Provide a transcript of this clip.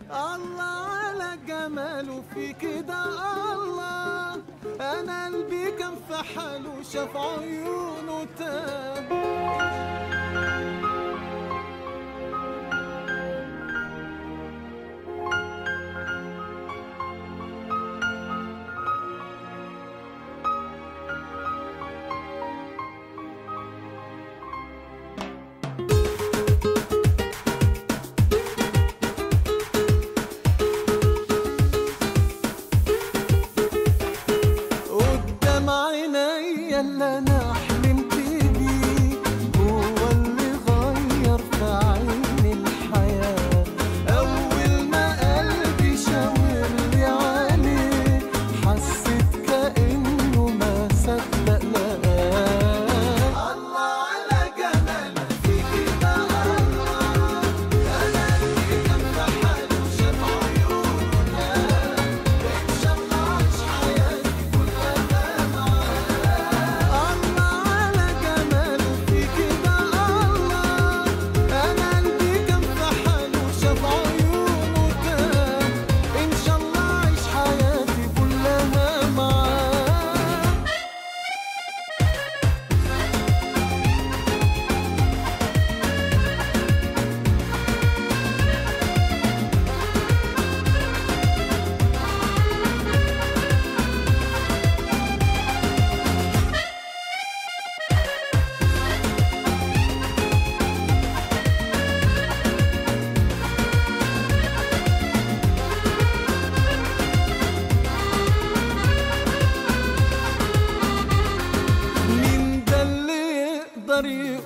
الله على جماله في كده الله، انا قلبي كان في حاله شاف عيونه تاه. عينيا اللي انا حلمت بيه هو اللي غير في عيني الحياة. اول ما قلبي شاور لي عليه حسيت كأنه ما صدق لقاه. الله على جماله في كده الله، انا قلبي كان في حاله شاف عيونه ان شاء الله عيش حياتي طريق